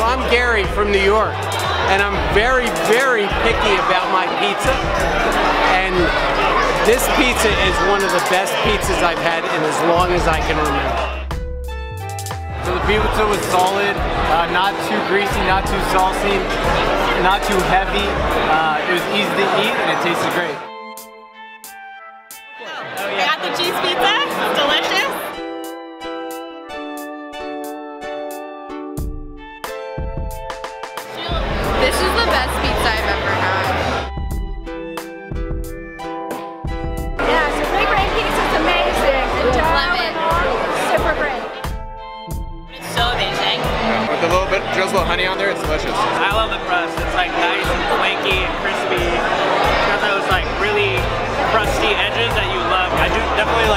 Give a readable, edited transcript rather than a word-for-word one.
I'm Gary from New York, and I'm very, very picky about my pizza. And this pizza is one of the best pizzas I've had in as long as I can remember. So the pizza was solid, not too greasy, not too saucy, not too heavy. It was easy to eat and it tasted great. I got the cheese pizza, it's delicious. This is the best pizza I've ever had. Yeah, so ReGrained pizza is amazing. The Love it. SuperGrain. It's so amazing. With a little bit, drizzle of honey on there, it's delicious. I love the crust. It's like nice and flaky and crispy. It's got those like really crusty edges that you love. I do definitely like